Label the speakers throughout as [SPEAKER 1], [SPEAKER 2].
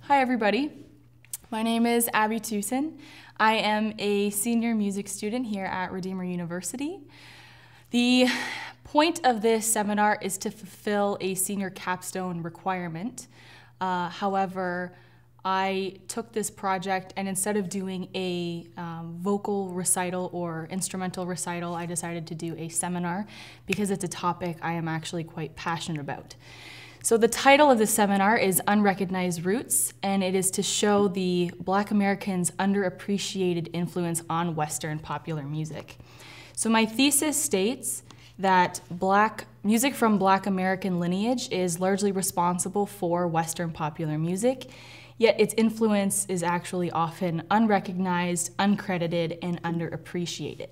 [SPEAKER 1] Hi everybody, my name is Abby Teeuwsen. I am a senior music student here at Redeemer University. The point of this seminar is to fulfill a senior capstone requirement. However, I took this project and instead of doing a vocal recital or instrumental recital, I decided to do a seminar because it's a topic I am actually quite passionate about. So the title of the seminar is Unrecognized Roots, and it is to show the Black Americans' underappreciated influence on Western popular music. So my thesis states that music from Black American lineage is largely responsible for Western popular music, yet its influence is actually often unrecognized, uncredited, and underappreciated.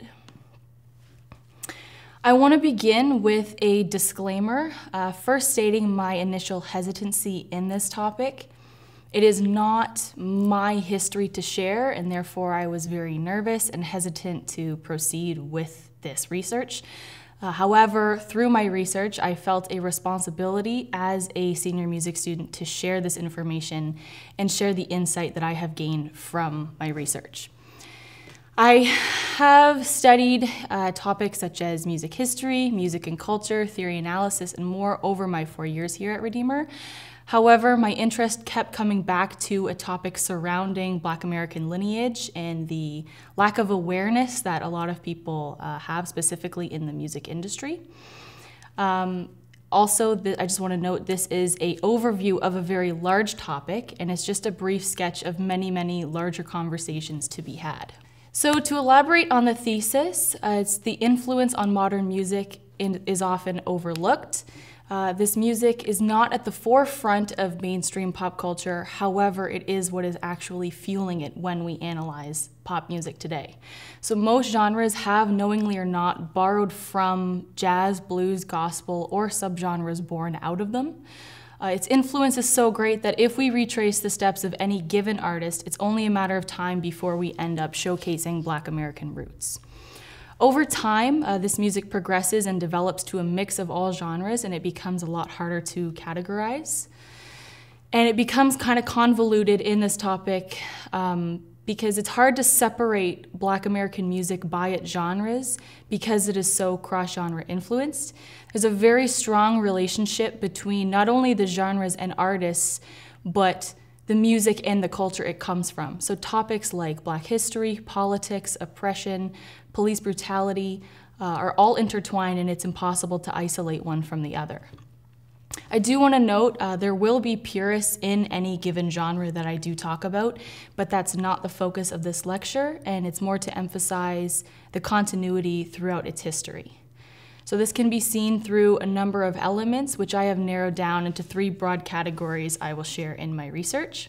[SPEAKER 1] I want to begin with a disclaimer, first stating my initial hesitancy in this topic. It is not my history to share, and therefore I was very nervous and hesitant to proceed with this research. However, through my research, I felt a responsibility as a senior music student to share this information and share the insight that I have gained from my research. I have studied topics such as music history, music and culture, theory analysis, and more over my 4 years here at Redeemer. However, my interest kept coming back to a topic surrounding Black American lineage and the lack of awareness that a lot of people have specifically in the music industry. Also, I just want to note this is an overview of a very large topic, and it's just a brief sketch of many, many larger conversations to be had. So to elaborate on the thesis, it's the influence on modern music is often overlooked. This music is not at the forefront of mainstream pop culture, however, it is what is actually fueling it when we analyze pop music today. So most genres have, knowingly or not, borrowed from jazz, blues, gospel, or subgenres born out of them. Its influence is so great that if we retrace the steps of any given artist, it's only a matter of time before we end up showcasing Black American roots. Over time, this music progresses and develops to a mix of all genres, and it becomes a lot harder to categorize. And it becomes kind of convoluted in this topic because it's hard to separate Black American music by its genres because it is so cross-genre influenced. There's a very strong relationship between not only the genres and artists, but the music and the culture it comes from. So topics like Black history, politics, oppression, police brutality are all intertwined, and it's impossible to isolate one from the other. I do want to note there will be purists in any given genre that I do talk about, but that's not the focus of this lecture, and it's more to emphasize the continuity throughout its history. So this can be seen through a number of elements, which I have narrowed down into 3 broad categories I will share in my research.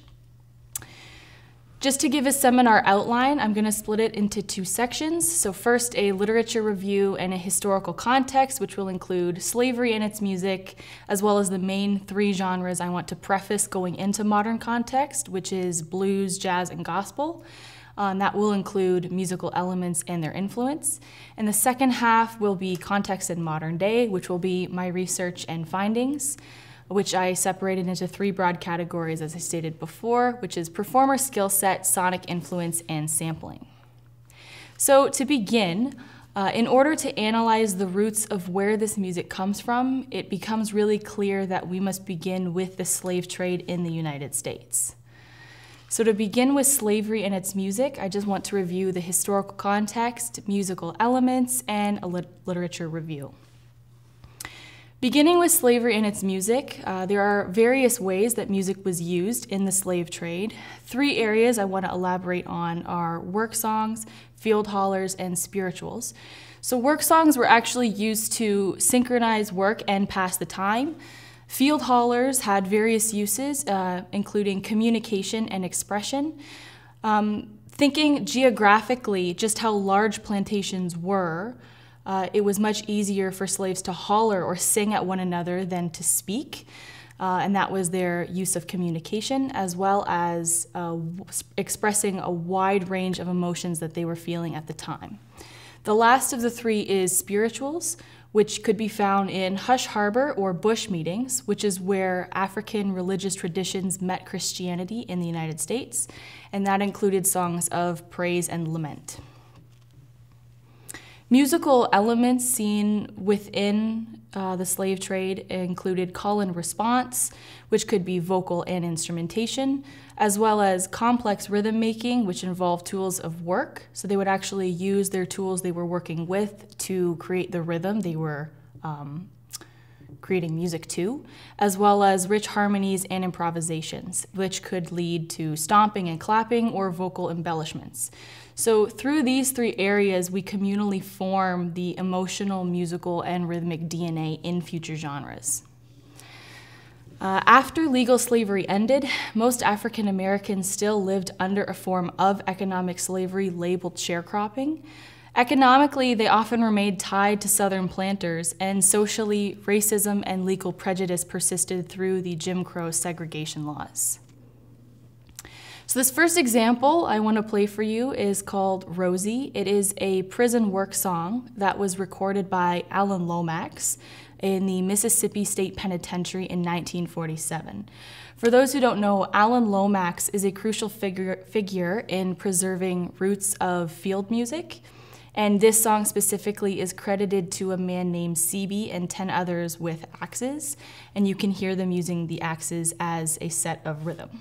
[SPEAKER 1] Just to give a seminar outline, I'm going to split it into 2 sections. So first, a literature review and a historical context, which will include slavery and its music, as well as the main 3 genres I want to preface going into modern context, which is blues, jazz, and gospel. That will include musical elements and their influence. And the second half will be context in modern day, which will be my research and findings, which I separated into 3 broad categories, as I stated before, which is performer skill set, sonic influence, and sampling. So to begin, in order to analyze the roots of where this music comes from, it becomes really clear that we must begin with the slave trade in the United States. So to begin with slavery and its music, I just want to review the historical context, musical elements, and a literature review. Beginning with slavery and its music, there are various ways that music was used in the slave trade. 3 areas I want to elaborate on are work songs, field hollers, and spirituals. So work songs were actually used to synchronize work and pass the time. Field hollers had various uses, including communication and expression. Thinking geographically just how large plantations were, it was much easier for slaves to holler or sing at one another than to speak, and that was their use of communication, as well as expressing a wide range of emotions that they were feeling at the time. The last of the 3 is spirituals, which could be found in hush harbor or bush meetings, which is where African religious traditions met Christianity in the United States, and that included songs of praise and lament. Musical elements seen within the slave trade included call and response, which could be vocal and instrumentation, as well as complex rhythm making, which involved tools of work. So they would actually use their tools they were working with to create the rhythm they were creating music to, as well as rich harmonies and improvisations, which could lead to stomping and clapping or vocal embellishments. So through these three areas, we communally form the emotional, musical, and rhythmic DNA in future genres. After legal slavery ended, most African Americans still lived under a form of economic slavery labeled sharecropping. Economically, they often remained tied to Southern planters, and socially, racism and legal prejudice persisted through the Jim Crow segregation laws. So this first example I want to play for you is called Rosie. It is a prison work song that was recorded by Alan Lomax in the Mississippi State Penitentiary in 1947. For those who don't know, Alan Lomax is a crucial figure in preserving roots of field music, and this song specifically is credited to a man named Seaby and 10 others with axes, and you can hear them using the axes as a set of rhythm.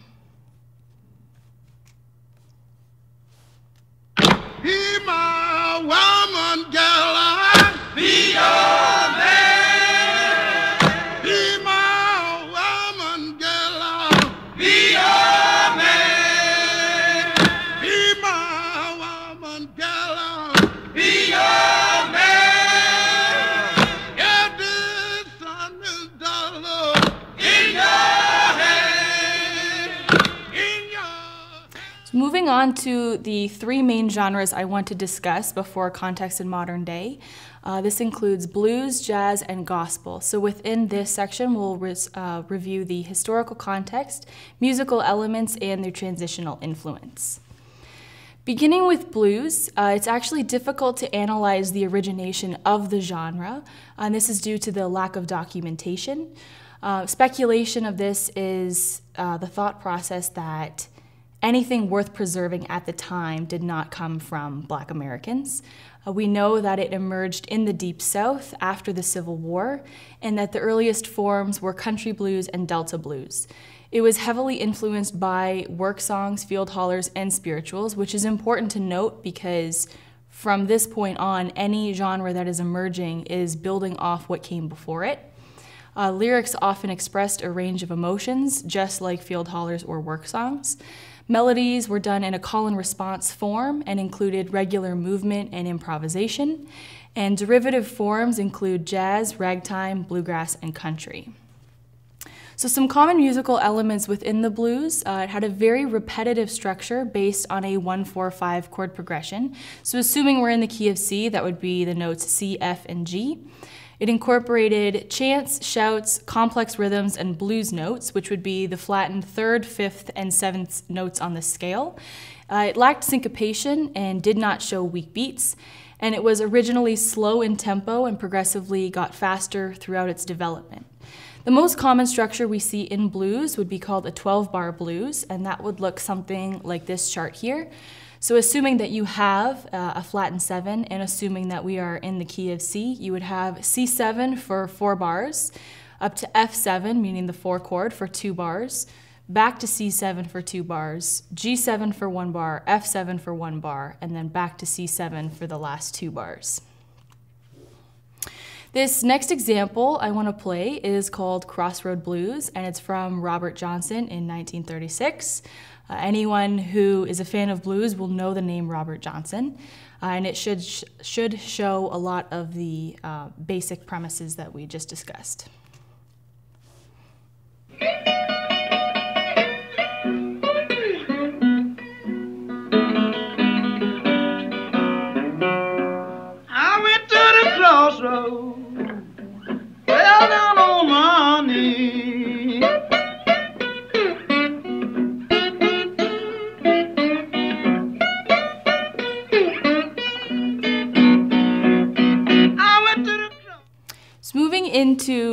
[SPEAKER 2] Be my woman, girl, I'll be your man. Be my woman, girl, I'll be your man. Be my woman, girl, I'll be your man. Yeah, this sun is dollar in your hand, in your hand.
[SPEAKER 1] Moving on to the three main genres I want to discuss before context in modern day. This includes blues, jazz, and gospel. So within this section, we'll review the historical context, musical elements, and their transitional influence. Beginning with blues, it's actually difficult to analyze the origination of the genre, and this is due to the lack of documentation. Speculation of this is the thought process that anything worth preserving at the time did not come from Black Americans. We know that it emerged in the Deep South after the Civil War, and that the earliest forms were country blues and Delta blues. It was heavily influenced by work songs, field hollers, and spirituals, which is important to note because from this point on, any genre that is emerging is building off what came before it. Lyrics often expressed a range of emotions, just like field hollers or work songs. Melodies were done in a call and response form and included regular movement and improvisation. And derivative forms include jazz, ragtime, bluegrass, and country. So some common musical elements within the blues, it had a very repetitive structure based on a 1-4-5 chord progression. So assuming we're in the key of C, that would be the notes C, F, and G. It incorporated chants, shouts, complex rhythms, and blues notes, which would be the flattened 3rd, 5th, and 7th notes on the scale. It lacked syncopation and did not show weak beats, and it was originally slow in tempo and progressively got faster throughout its development. The most common structure we see in blues would be called a 12-bar blues, and that would look something like this chart here. So assuming that you have a flattened 7 and assuming that we are in the key of C, you would have C7 for 4 bars, up to F7, meaning the 4 chord, for 2 bars, back to C7 for 2 bars, G7 for 1 bar, F7 for 1 bar, and then back to C7 for the last 2 bars. This next example I want to play is called Crossroad Blues, and it's from Robert Johnson in 1936. Anyone who is a fan of blues will know the name Robert Johnson, and it should show a lot of the basic premises that we just discussed.
[SPEAKER 2] I went to the crossroad, fell down on my knees.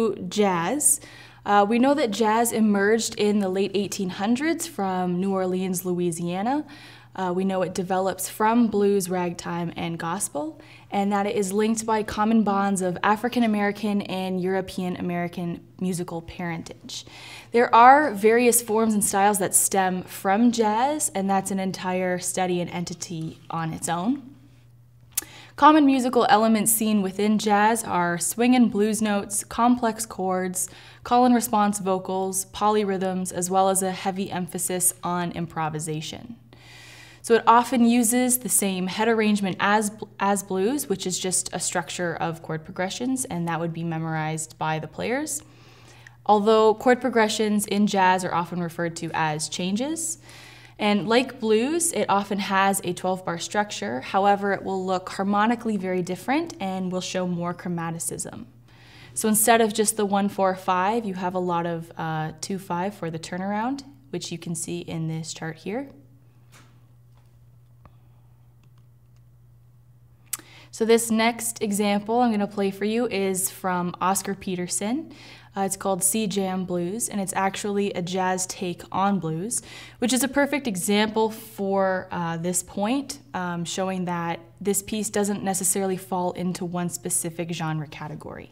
[SPEAKER 1] to jazz. We know that jazz emerged in the late 1800s from New Orleans, Louisiana. We know it develops from blues, ragtime, and gospel, and that it is linked by common bonds of African American and European American musical parentage. There are various forms and styles that stem from jazz, and that's an entire study and entity on its own. Common musical elements seen within jazz are swing and blues notes, complex chords, call and response vocals, polyrhythms, as well as a heavy emphasis on improvisation. So it often uses the same head arrangement as blues, which is just a structure of chord progressions, and that would be memorized by the players. Although chord progressions in jazz are often referred to as changes. And like blues, it often has a 12-bar structure. However, it will look harmonically very different and will show more chromaticism. So instead of just the 1-4-5, you have a lot of 2-5 for the turnaround, which you can see in this chart here. So this next example I'm going to play for you is from Oscar Peterson. It's called Sea Jam Blues, and it's actually a jazz take on blues, which is a perfect example for this point, showing that this piece doesn't necessarily fall into one specific genre category.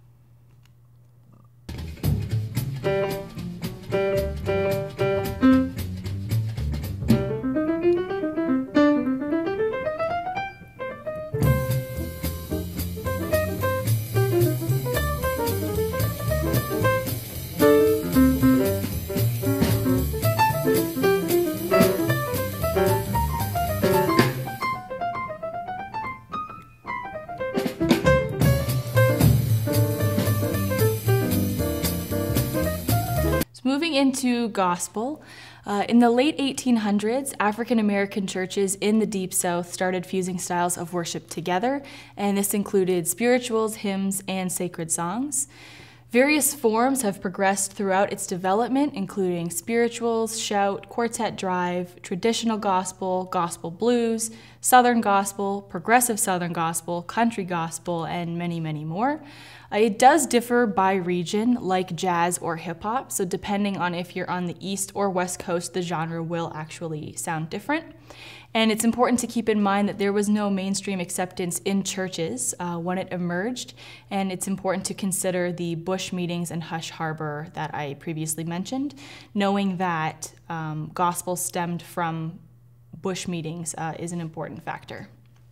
[SPEAKER 1] Moving into gospel, in the late 1800s, African American churches in the Deep South started fusing styles of worship together, and this included spirituals, hymns, and sacred songs. Various forms have progressed throughout its development, including spirituals, shout, quartet drive, traditional gospel, gospel blues, southern gospel, progressive southern gospel, country gospel, and many, many more. It does differ by region, like jazz or hip-hop, so depending on if you're on the East or West Coast, the genre will actually sound different. And it's important to keep in mind that there was no mainstream acceptance in churches when it emerged, and it's important to consider the bush meetings and hush harbor that I previously mentioned, knowing that gospel stemmed from bush meetings is an important factor.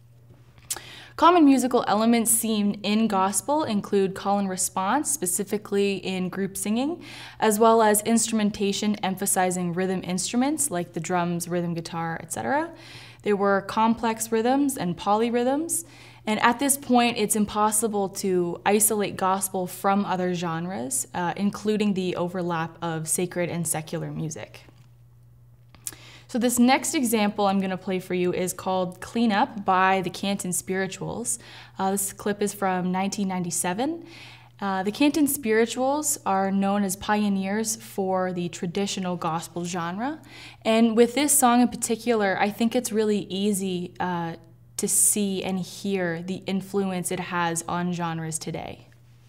[SPEAKER 1] Common musical elements seen in gospel include call and response, specifically in group singing, as well as instrumentation emphasizing rhythm instruments like the drums, rhythm guitar, etc. There were complex rhythms and polyrhythms, and at this point it's impossible to isolate gospel from other genres, including the overlap of sacred and secular music. So this next example I'm going to play for you is called Clean Up by the Canton Spirituals. This clip is from 1997. The Canton Spirituals are known as pioneers for the traditional gospel genre. And with this song in particular, I think it's really easy to see and hear the influence it has on genres today.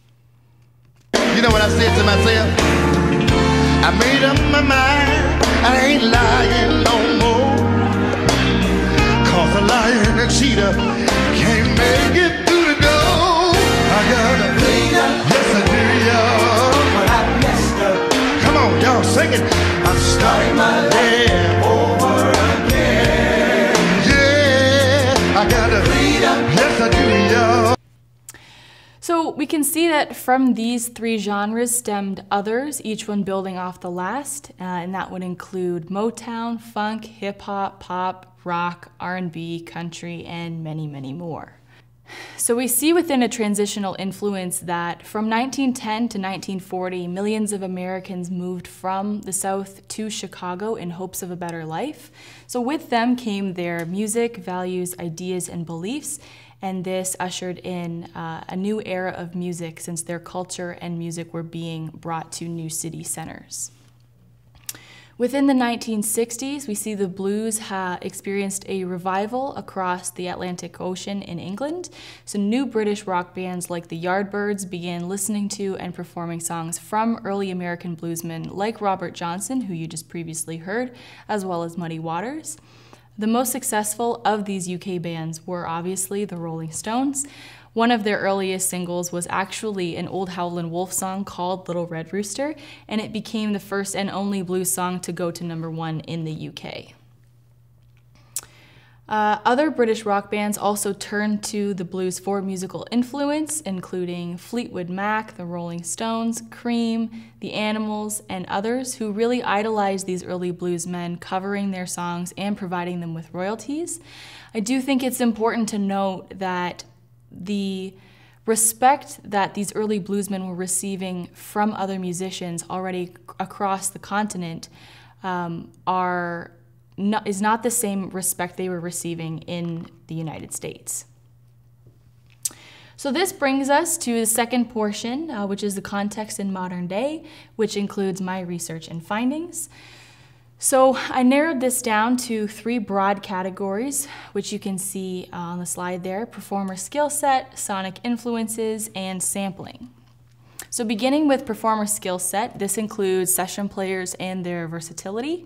[SPEAKER 2] You know what I said to myself? I made up my mind, I ain't lying no more. Cause a liar and a cheater can't make it through the door. I gotta clean up, yes I do, y'all. But I messed up. Come on, y'all sing it. I'm starting my day over again. Yeah, I gotta clean up, yes I do, y'all.
[SPEAKER 1] So we can see that from these three genres stemmed others, each one building off the last, and that would include Motown, funk, hip-hop, pop, rock, R&B, country, and many, many more. So we see within a transitional influence that from 1910 to 1940, millions of Americans moved from the South to Chicago in hopes of a better life. So with them came their music, values, ideas, and beliefs, and this ushered in a new era of music since their culture and music were being brought to new city centers. Within the 1960s, we see the blues experienced a revival across the Atlantic Ocean in England. So new British rock bands like the Yardbirds began listening to and performing songs from early American bluesmen like Robert Johnson, who you just previously heard, as well as Muddy Waters. The most successful of these UK bands were obviously the Rolling Stones. One of their earliest singles was actually an old Howlin' Wolf song called Little Red Rooster, and it became the first and only blues song to go to #1 in the UK. Other British rock bands also turned to the blues for musical influence, including Fleetwood Mac, the Rolling Stones, Cream, the Animals, and others who really idolized these early blues men, covering their songs and providing them with royalties. I do think it's important to note that the respect that these early bluesmen were receiving from other musicians already across the continent is not the same respect they were receiving in the United States. So this brings us to the second portion, which is the context in modern day, which includes my research and findings. So I narrowed this down to 3 broad categories, which you can see on the slide there: performer skill set, sonic influences, and sampling. So beginning with performer skill set, this includes session players and their versatility.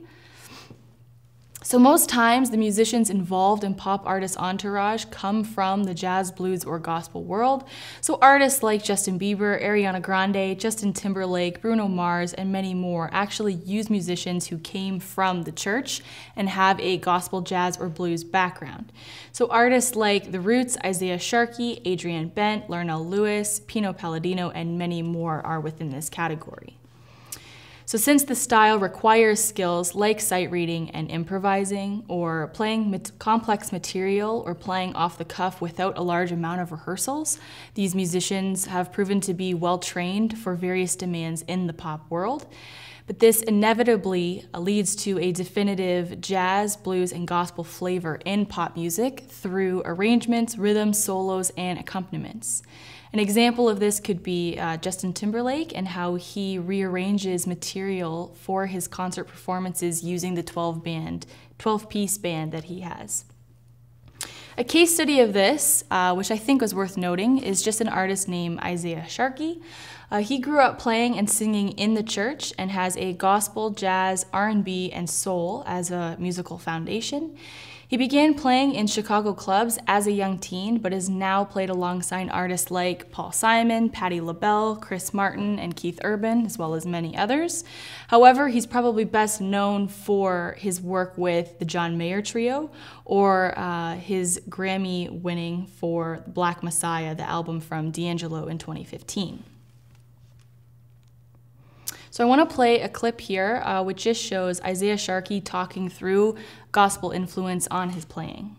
[SPEAKER 1] So most times the musicians involved in pop artist entourage come from the jazz, blues, or gospel world. So artists like Justin Bieber, Ariana Grande, Justin Timberlake, Bruno Mars, and many more actually use musicians who came from the church and have a gospel, jazz, or blues background. So artists like The Roots, Isaiah Sharkey, Adrienne Bent, Larnell Lewis, Pino Palladino, and many more are within this category. So since the style requires skills like sight reading and improvising, or playing complex material, or playing off the cuff without a large amount of rehearsals, these musicians have proven to be well trained for various demands in the pop world. But this inevitably leads to a definitive jazz, blues, and gospel flavor in pop music through arrangements, rhythms, solos, and accompaniments. An example of this could be Justin Timberlake and how he rearranges material for his concert performances using the 12-piece band that he has. A case study of this, which I think was worth noting, is just an artist named Isaiah Sharkey. He grew up playing and singing in the church and has a gospel, jazz, R&B, and soul as a musical foundation. He began playing in Chicago clubs as a young teen, but has now played alongside artists like Paul Simon, Patti LaBelle, Chris Martin, and Keith Urban, as well as many others. However, he's probably best known for his work with the John Mayer Trio, or his Grammy-winning for Black Messiah, the album from D'Angelo in 2015. So I want to play a clip here which just shows Isaiah Sharkey talking through gospel influence on his playing.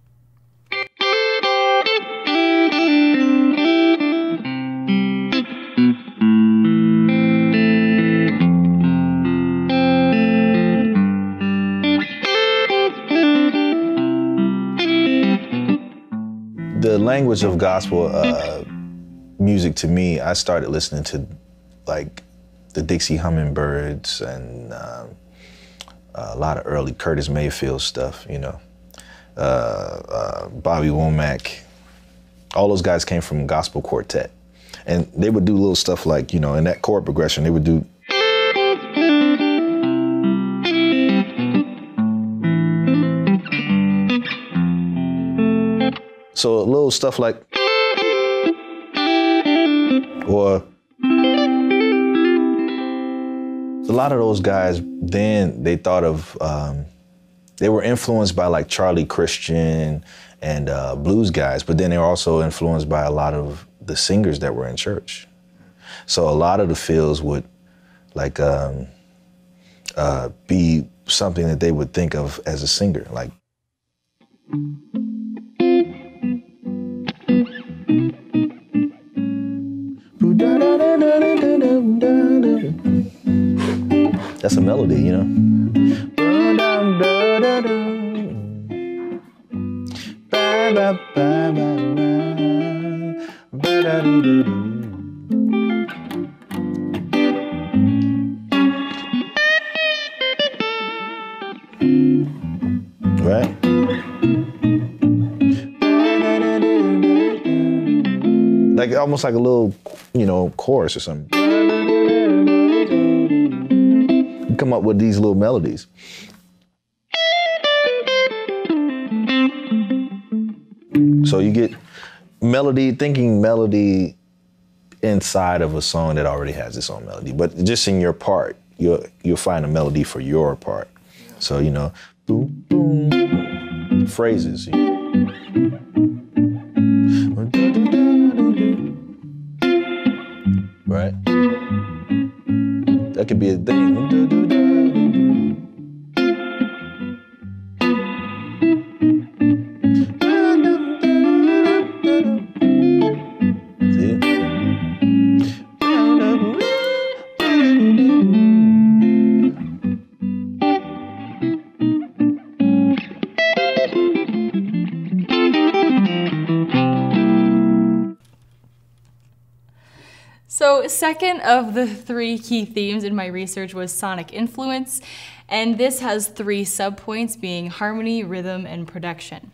[SPEAKER 3] The language of gospel music to me, I started listening to like the Dixie Hummingbirds and a lot of early Curtis Mayfield stuff, you know. Bobby Womack, all those guys came from gospel quartet. And they would do little stuff like, you know, in that chord progression, they would do. So little stuff like, or a lot of those guys, then they thought of, they were influenced by like Charlie Christian and blues guys, but then they were also influenced by a lot of the singers that were in church. So a lot of the fills would like be something that they would think of as a singer, like. That's a melody, you know? right? Like almost like a little, you know, chorus or something. You come up with these little melodies. So you get melody, thinking melody inside of a song that already has its own melody, but just in your part, you'll find a melody for your part. So, you know, boom, boom, phrases. Right? That could be a thing. See?
[SPEAKER 1] So second of the 3 key themes in my research was sonic influence, and this has 3 subpoints being harmony, rhythm, and production.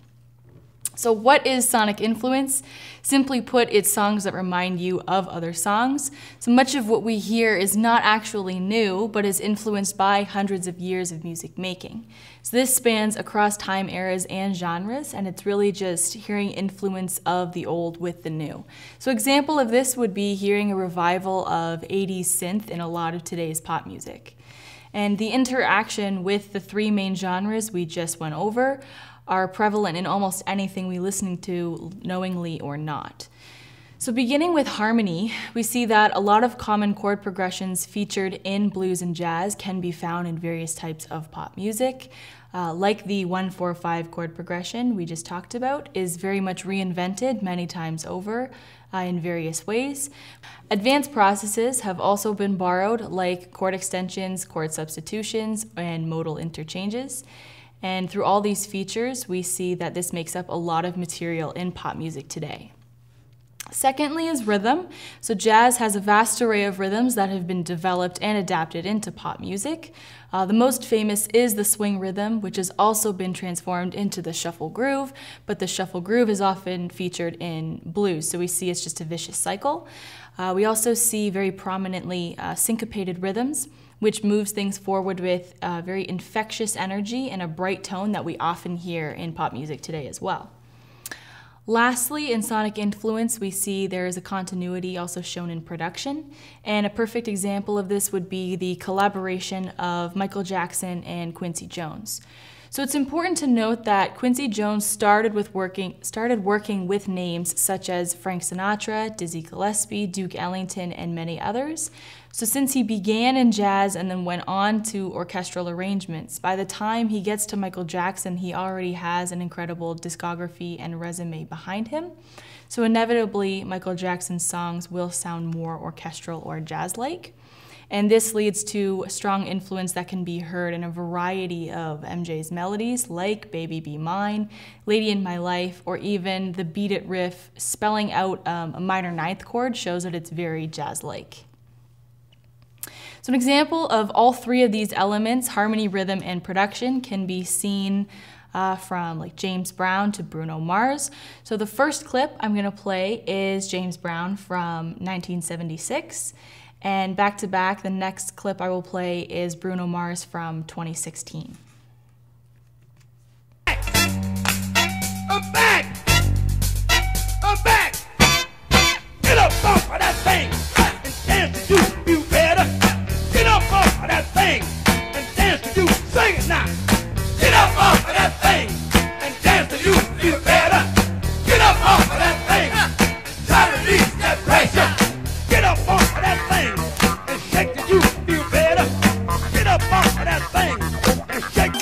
[SPEAKER 1] So what is sonic influence? Simply put, it's songs that remind you of other songs. So much of what we hear is not actually new, but is influenced by hundreds of years of music making. So this spans across time eras and genres, and it's really just hearing influence of the old with the new. So example of this would be hearing a revival of 80s synth in a lot of today's pop music. And the interaction with the 3 main genres we just went over are prevalent in almost anything we listen to, knowingly or not. So beginning with harmony, we see that a lot of common chord progressions featured in blues and jazz can be found in various types of pop music. Like the 1-4-5 chord progression we just talked about is very much reinvented many times over in various ways. Advanced processes have also been borrowed, like chord extensions, chord substitutions, and modal interchanges. And through all these features, we see that this makes up a lot of material in pop music today. Secondly is rhythm. So jazz has a vast array of rhythms that have been developed and adapted into pop music. The most famous is the swing rhythm, which has also been transformed into the shuffle groove, but the shuffle groove is often featured in blues, so we see it's just a vicious cycle. We also see very prominently syncopated rhythms, which moves things forward with very infectious energy and a bright tone that we often hear in pop music today as well. Lastly, in sonic influence, we see there is a continuity also shown in production, and a perfect example of this would be the collaboration of Michael Jackson and Quincy Jones. So it's important to note that Quincy Jones started working with names such as Frank Sinatra, Dizzy Gillespie, Duke Ellington, and many others. So since he began in jazz and then went on to orchestral arrangements, by the time he gets to Michael Jackson, he already has an incredible discography and resume behind him. So inevitably, Michael Jackson's songs will sound more orchestral or jazz-like. And this leads to a strong influence that can be heard in a variety of MJ's melodies, like Baby Be Mine, Lady in My Life, or even the Beat It riff spelling out a minor ninth chord shows that it's very jazz-like. So an example of all 3 of these elements, harmony, rhythm, and production, can be seen from like James Brown to Bruno Mars. So the first clip I'm going to play is James Brown from 1976. And back to back, the next clip I will play is Bruno Mars from 2016.
[SPEAKER 2] I'm back! Get up off of that thing and dance to you better. Get up off of that thing and dance to you. Sing it now. Get up off of that thing and dance to you better. Get up off of that thing. Try to release that pressure. Get up off of that thing and shake till you feel better. Get up off of that thing and shake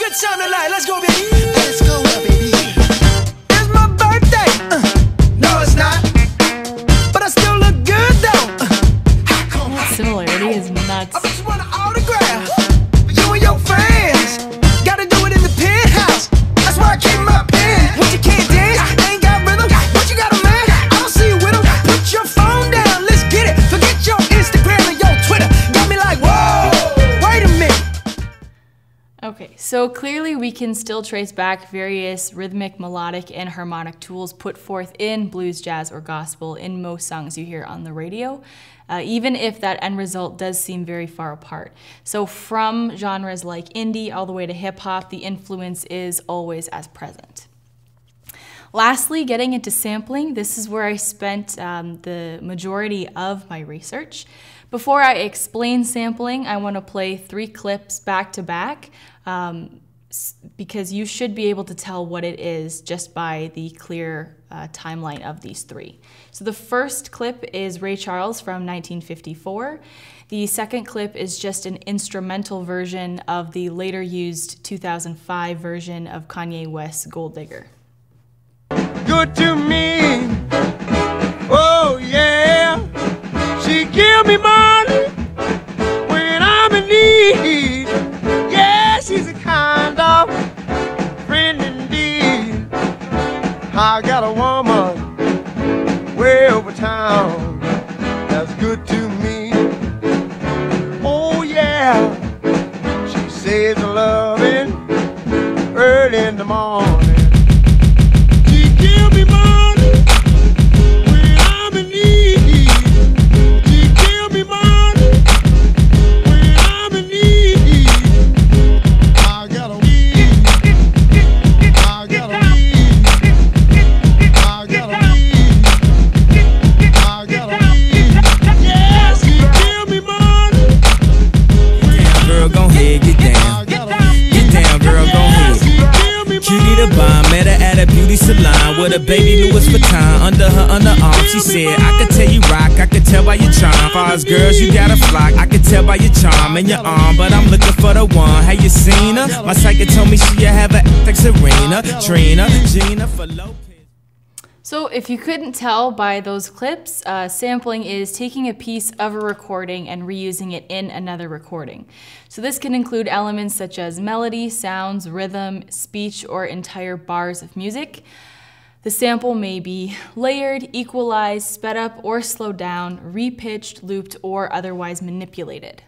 [SPEAKER 1] Okay, so clearly we can still trace back various rhythmic, melodic, and harmonic tools put forth in blues, jazz, or gospel in most songs you hear on the radio, even if that end result does seem very far apart. So from genres like indie all the way to hip hop, the influence is always as present. Lastly, getting into sampling, this is where I spent the majority of my research. Before I explain sampling, I want to play 3 clips back to back because you should be able to tell what it is just by the clear timeline of these 3. So the first clip is Ray Charles from 1954. The second clip is just an instrumental version of the later used 2005 version of Kanye West's Gold Digger.
[SPEAKER 4] Good to me, oh yeah, she give me money when I'm in need, yeah, she's a kind of friend indeed. I got a woman way over town that's good to me, oh yeah, she says her loving early in the morning. Give me money when I'm in need. She give me money when I'm in need. I gotta weed. I gotta weed. I gotta weed. I gotta weed. Yeah, she give me money.
[SPEAKER 5] Get down, girl, gon' head, get down. Get down, girl, gon' head. Cutie the bomb, met her at a beauty salon with a baby Louis Vuitton under her underarm. She said, I could tell you rock, I could tell by your charm. Far as girls, you got a flock, I could tell by your charm and your arm. But I'm looking for the one, have you seen her? My psychic told me she'll have a like Serena, Trina, Gina for Lopez.
[SPEAKER 1] So if you couldn't tell by those clips, sampling is taking a piece of a recording and reusing it in another recording. So this can include elements such as melody, sounds, rhythm, speech, or entire bars of music. The sample may be layered, equalized, sped up or slowed down, repitched, looped, or otherwise manipulated.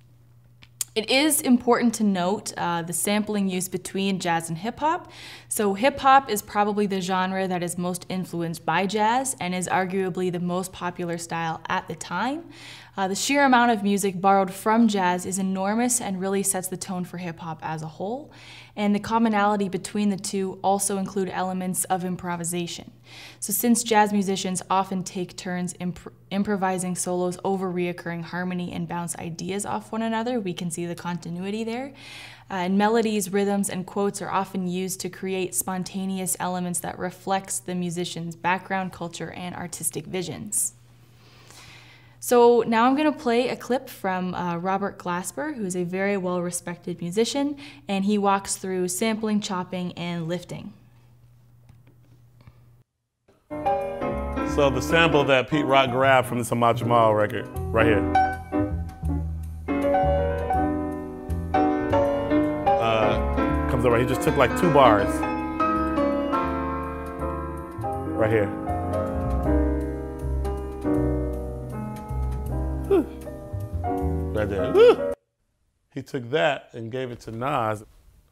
[SPEAKER 1] It is important to note the sampling used between jazz and hip hop. So hip hop is probably the genre that is most influenced by jazz and is arguably the most popular style at the time. The sheer amount of music borrowed from jazz is enormous and really sets the tone for hip hop as a whole. And the commonality between the two also include elements of improvisation. So since jazz musicians often take turns improvising solos over reoccurring harmony and bounce ideas off one another, we can see the continuity there. And melodies, rhythms, and quotes are often used to create spontaneous elements that reflects the musician's background, culture, and artistic visions. So now I'm going to play a clip from Robert Glasper, who's a very well-respected musician, and he walks through sampling, chopping, and lifting.
[SPEAKER 6] So the sample that Pete Rock grabbed from the Samad Jamal record, right here. Comes over, he just took like 2 bars. Right here. Right there. Woo! He took that and gave it to Nas.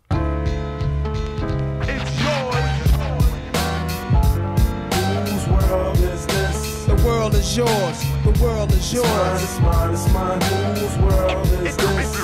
[SPEAKER 4] It's yours. Whose world is this? The world is yours. The world is yours. It's mine, it's mine, it's mine. Whose world is this?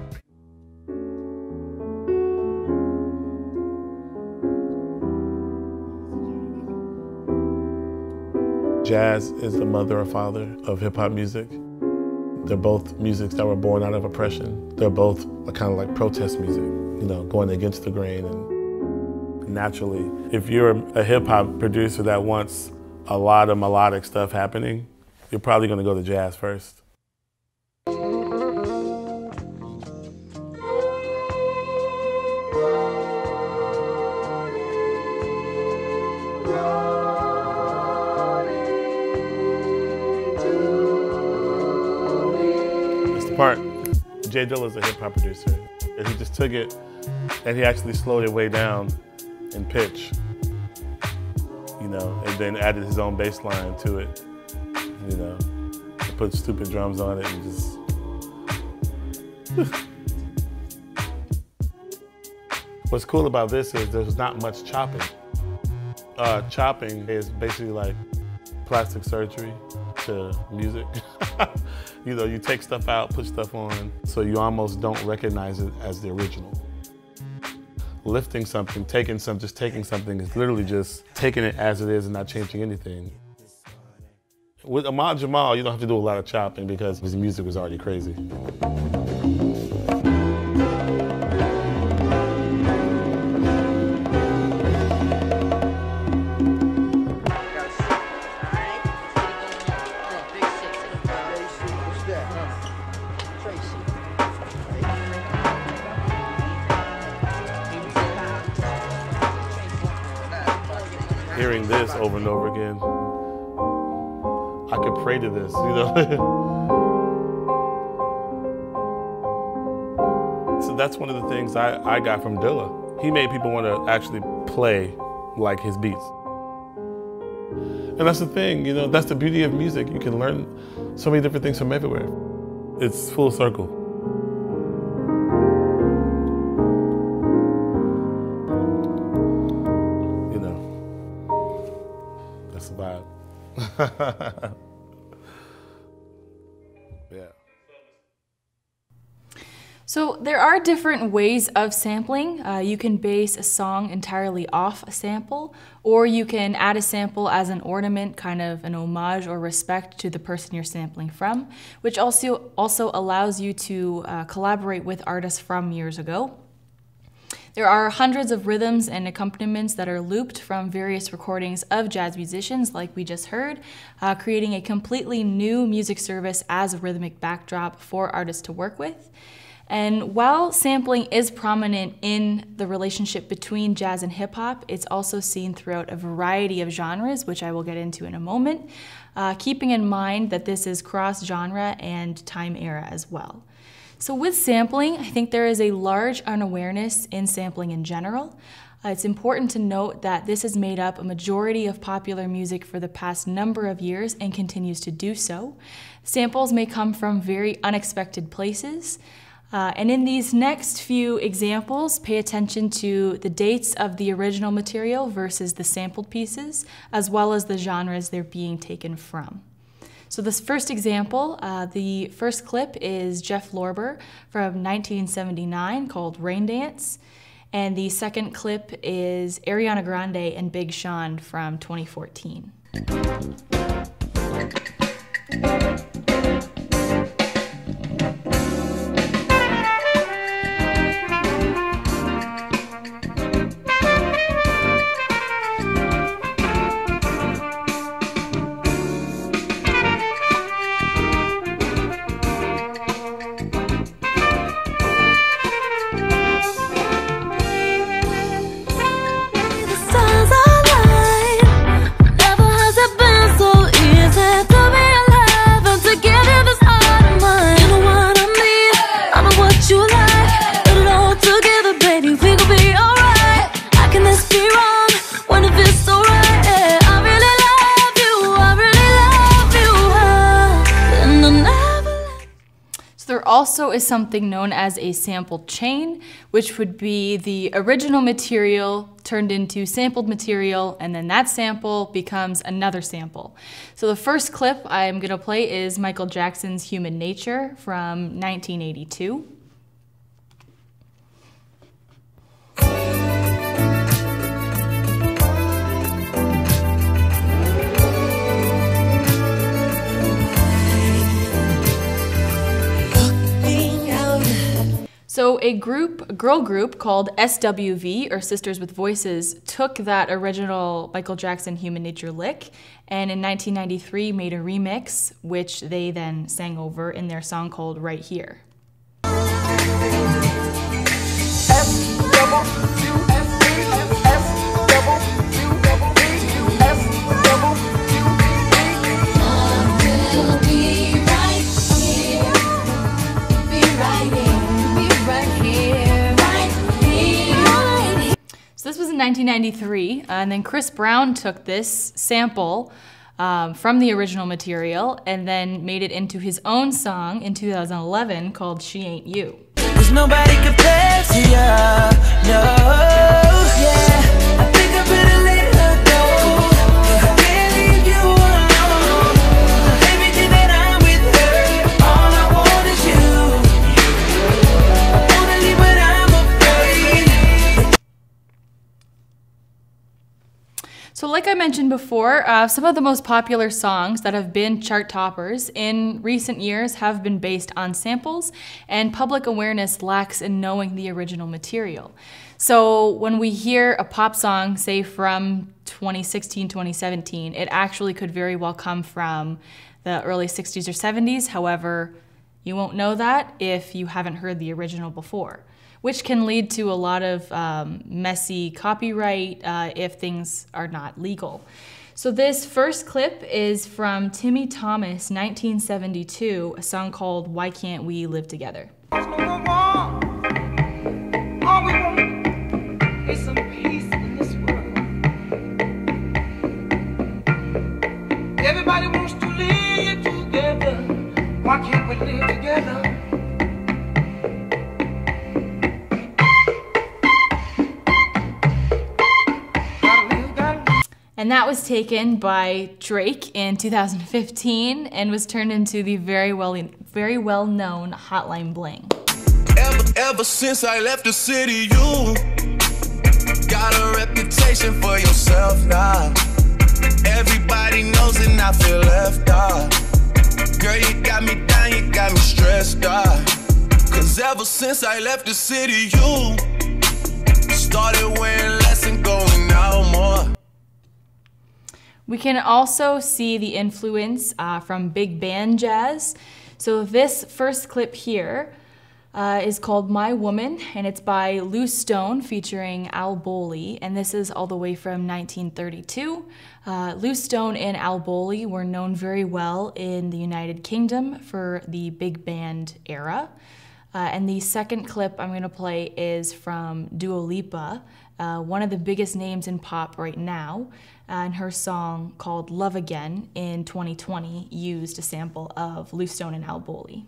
[SPEAKER 6] Jazz is the mother or father of hip-hop music. They're both musics that were born out of oppression. They're both kind of like protest music, you know, going against the grain. And naturally, if you're a hip-hop producer that wants a lot of melodic stuff happening, you're probably going to go to jazz first. Part. J Dilla's a hip hop producer, and he just took it and he actually slowed it way down in pitch, you know, and then added his own bass line to it, you know, and put stupid drums on it and just. What's cool about this is there's not much chopping. Chopping is basically like plastic surgery to music. You know, you take stuff out, put stuff on, so you almost don't recognize it as the original. Lifting something, just taking something is literally just taking it as it is and not changing anything. With Ahmad Jamal, you don't have to do a lot of chopping because his music was already crazy. Hearing this over and over again, I could pray to this, you know? So that's one of the things I got from Dilla. He made people want to actually play like his beats. And that's the thing, you know, that's the beauty of music. You can learn so many different things from everywhere. It's full circle. You know, that's the vibe. Yeah.
[SPEAKER 1] So there are different ways of sampling. You can base a song entirely off a sample, or you can add a sample as an ornament, kind of an homage or respect to the person you're sampling from, which also allows you to collaborate with artists from years ago. There are hundreds of rhythms and accompaniments that are looped from various recordings of jazz musicians, like we just heard, creating a completely new music service as a rhythmic backdrop for artists to work with. And while sampling is prominent in the relationship between jazz and hip hop, it's also seen throughout a variety of genres, which I will get into in a moment, keeping in mind that this is cross-genre and time era as well. So with sampling, I think there is a large unawareness in sampling in general. It's important to note that this has made up a majority of popular music for the past number of years and continues to do so. Samples may come from very unexpected places. And in these next few examples, pay attention to the dates of the original material versus the sampled pieces, as well as the genres they're being taken from. So this first example, the first clip is Jeff Lorber from 1979 called Rain Dance. And the second clip is Ariana Grande and Big Sean from 2014. Also is something known as a sample chain, which would be the original material turned into sampled material, and then that sample becomes another sample. So the first clip I'm going to play is Michael Jackson's Human Nature from 1982. So a girl group called SWV, or Sisters with Voices, took that original Michael Jackson Human Nature lick and in 1993 made a remix, which they then sang over in their song called Right Here. So this was in 1993, and then Chris Brown took this sample from the original material and then made it into his own song in 2011 called She Ain't You. 'Cause nobody compares to you, no. So like I mentioned before, some of the most popular songs that have been chart toppers in recent years have been based on samples, and public awareness lacks in knowing the original material. So when we hear a pop song, say from 2016, 2017, it actually could very well come from the early 60s or 70s. However, you won't know that if you haven't heard the original before, which can lead to a lot of messy copyright if things are not legal. So this first clip is from Timmy Thomas, 1972, a song called Why Can't We Live Together?
[SPEAKER 7] All we want is some peace in this world. Everybody wants to live together. Why can't we live together?
[SPEAKER 1] And that was taken by Drake in 2015 and was turned into the very well-known Hotline Bling.
[SPEAKER 4] Ever since I left the city, you got a reputation for yourself now. Everybody knows and I feel left out. Girl, you got me down, you got me stressed out. Cause ever since I left the city, you started wearing less and going out more.
[SPEAKER 1] We can also see the influence from big band jazz. So this first clip here is called My Woman, and it's by Lou Stone featuring Al Bowley, and this is all the way from 1932. Lou Stone and Al Bowley were known very well in the United Kingdom for the big band era. And the second clip I'm going to play is from Dua Lipa, one of the biggest names in pop right now, and her song called Love Again in 2020 used a sample of Lou Stone and Al Bowley.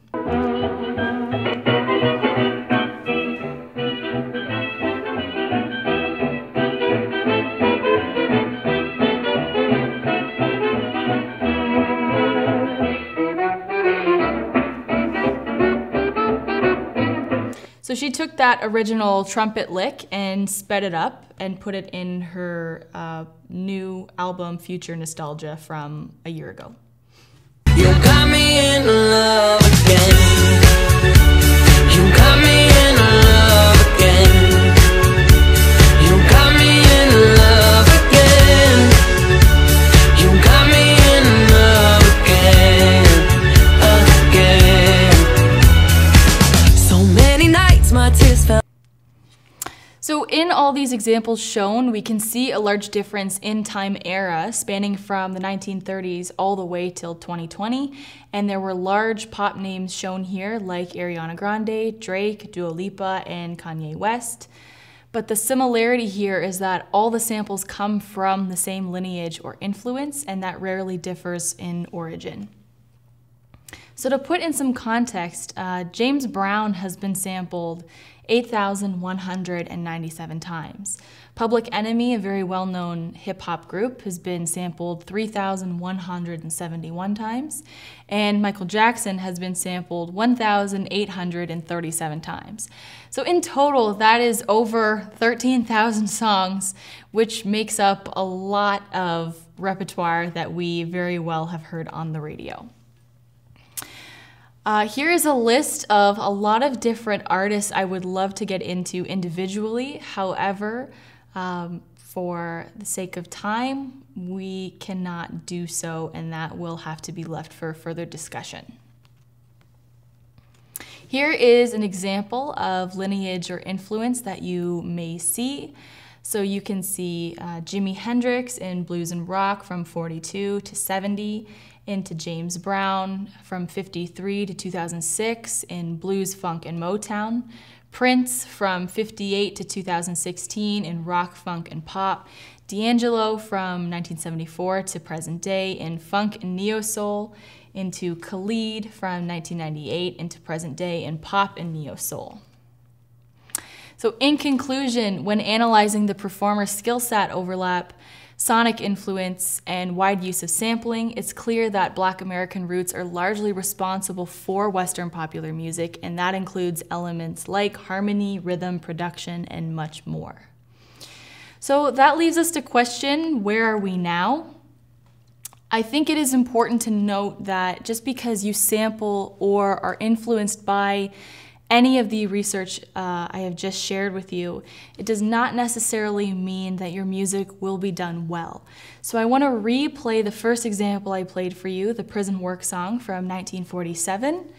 [SPEAKER 1] So she took that original trumpet lick and sped it up and put it in her new album, Future Nostalgia, from a year ago.
[SPEAKER 8] You got me in love again. You got me in love again. You got me in love again. You got me in love again, again. So many nights my tears fell.
[SPEAKER 1] So in all these examples shown, we can see a large difference in time era spanning from the 1930s all the way till 2020. And there were large pop names shown here like Ariana Grande, Drake, Dua Lipa, and Kanye West. But the similarity here is that all the samples come from the same lineage or influence, and that rarely differs in origin. So to put in some context, James Brown has been sampled 8,197 times. Public Enemy, a very well-known hip-hop group, has been sampled 3,171 times, and Michael Jackson has been sampled 1,837 times. So in total, that is over 13,000 songs, which makes up a lot of repertoire that we very well have heard on the radio. Here is a list of a lot of different artists I would love to get into individually. However, for the sake of time, we cannot do so, and that will have to be left for further discussion. Here is an example of lineage or influence that you may see. So you can see Jimi Hendrix in blues and rock from 42 to 70, into James Brown from 53 to 2006 in blues, funk, and Motown, Prince from 58 to 2016 in rock, funk, and pop, D'Angelo from 1974 to present day in funk and neo-soul, into Khalid from 1998 into present day in pop and neo-soul. So in conclusion, when analyzing the performer's skill set overlap, sonic influence, and wide use of sampling, it's clear that Black American roots are largely responsible for Western popular music, and that includes elements like harmony, rhythm, production, and much more. So that leaves us to question, where are we now? I think it is important to note that just because you sample or are influenced by any of the research I have just shared with you, it does not necessarily mean that your music will be done well. So I want to replay the first example I played for you, the Prison Work song from 1947.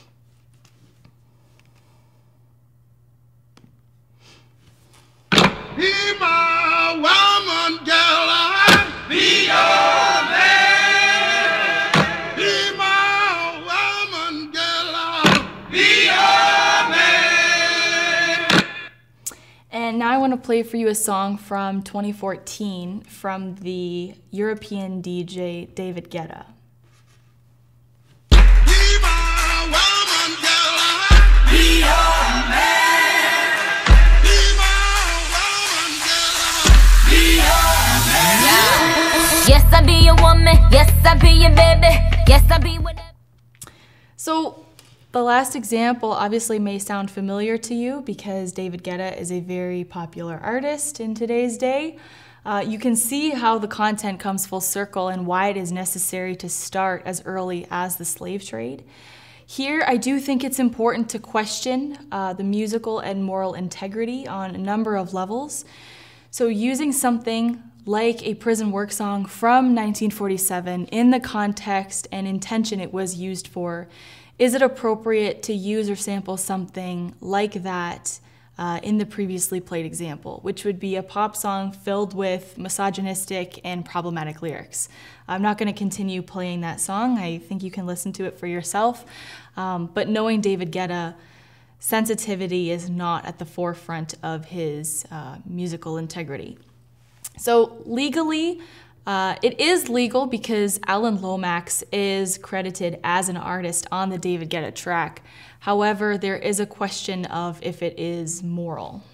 [SPEAKER 2] Be my woman, girl, I'll be your man. Be my woman, girl, I'll be your man.
[SPEAKER 1] And now I want to play for you a song from 2014 from the European DJ David Guetta.
[SPEAKER 2] Be my woman, girl, I'll be your man. Be my woman, girl, I'll be your man.
[SPEAKER 8] Yes, I be your woman. Yes, I be your baby. Yes, I be whatever.
[SPEAKER 1] So the last example obviously may sound familiar to you because David Guetta is a very popular artist in today's day. You can see how the content comes full circle and why it is necessary to start as early as the slave trade. Here, I do think it's important to question the musical and moral integrity on a number of levels. So using something like a prison work song from 1947 in the context and intention it was used for, is it appropriate to use or sample something like that in the previously played example, which would be a pop song filled with misogynistic and problematic lyrics? I'm not going to continue playing that song. I think you can listen to it for yourself. But knowing David Guetta, sensitivity is not at the forefront of his musical integrity. So legally, it is legal because Alan Lomax is credited as an artist on the David Guetta track. However, there is a question of if it is moral.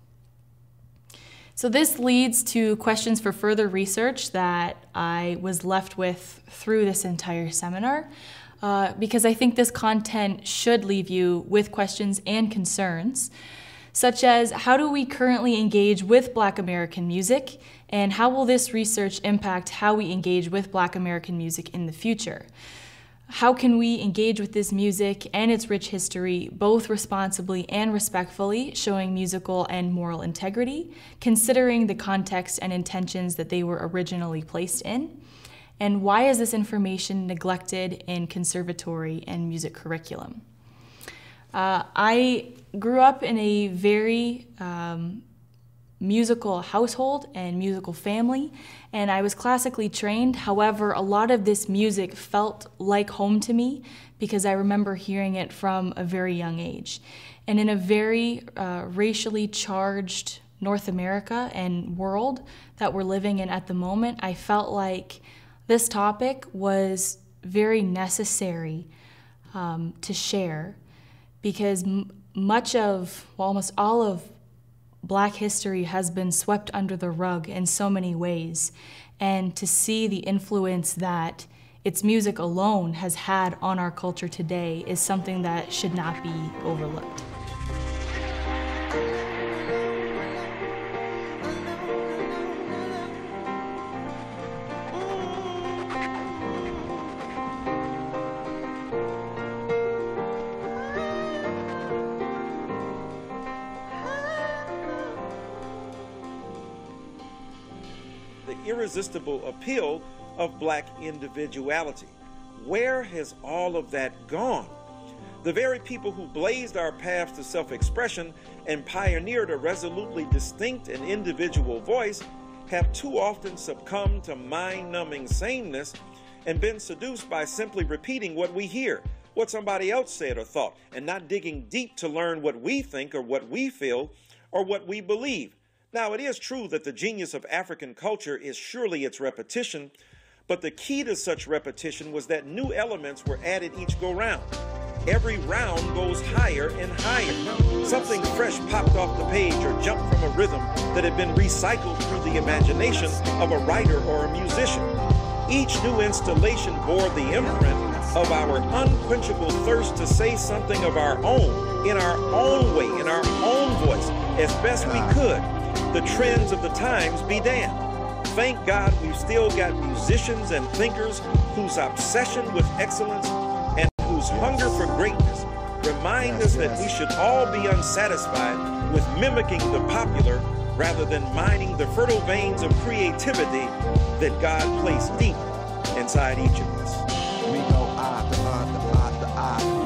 [SPEAKER 1] So this leads to questions for further research that I was left with through this entire seminar, because I think this content should leave you with questions and concerns, such as how do we currently engage with Black American music, and how will this research impact how we engage with Black American music in the future? How can we engage with this music and its rich history both responsibly and respectfully, showing musical and moral integrity, considering the context and intentions that they were originally placed in? And why is this information neglected in conservatory and music curriculum? I grew up in a very musical household and musical family, and I was classically trained. However, a lot of this music felt like home to me because I remember hearing it from a very young age. And in a very racially charged North America and world that we're living in at the moment, I felt like this topic was very necessary to share, because much of, well, almost all of Black history has been swept under the rug in so many ways. And to see the influence that its music alone has had on our culture today is something that should not be overlooked.
[SPEAKER 9] Irresistible appeal of Black individuality. Where has all of that gone? The very people who blazed our path to self-expression and pioneered a resolutely distinct and individual voice have too often succumbed to mind-numbing sameness and been seduced by simply repeating what we hear, what somebody else said or thought, and not digging deep to learn what we think or what we feel or what we believe. Now, it is true that the genius of African culture is surely its repetition, but the key to such repetition was that new elements were added each go-round. Every round goes higher and higher. Something fresh popped off the page or jumped from a rhythm that had been recycled through the imagination of a writer or a musician. Each new installation bore the imprint of our unquenchable thirst to say something of our own, in our own way, in our own voice, as best we could. the trends of the times be damned. Thank God we've still got musicians and thinkers whose obsession with excellence and whose hunger for greatness remind us that we should all be unsatisfied with mimicking the popular rather than mining the fertile veins of creativity that God placed deep inside each of us.
[SPEAKER 2] We go eye to eye to eye to eye.